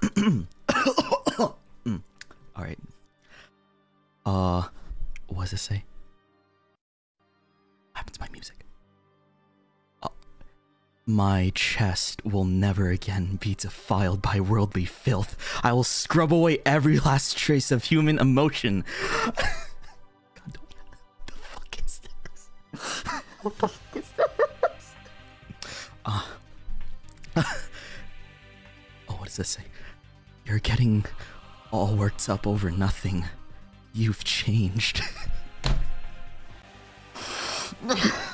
Alright. What does it say? What happened to my music? My chest will never again be defiled by worldly filth. I will scrub away every last trace of human emotion. God, what the fuck is this? What the fuck is this? Oh, what does this say? You're getting all worked up over nothing. You've changed.